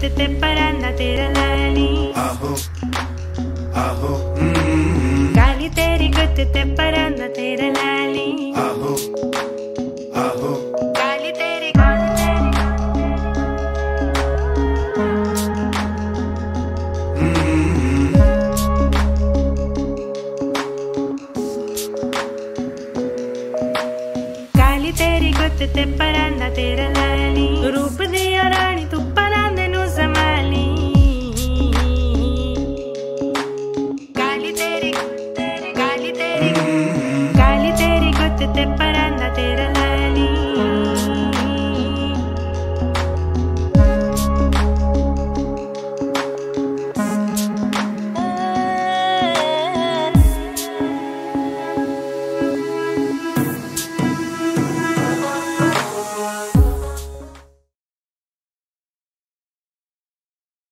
गुत्त ते पराना तेरा लाली। आहो आहो काली तेरी गुत्त ते पराना तेरा लाली। आहो आहो काली तेरी काली तेरी गुत्त ते पराना तेरा लाली। रूप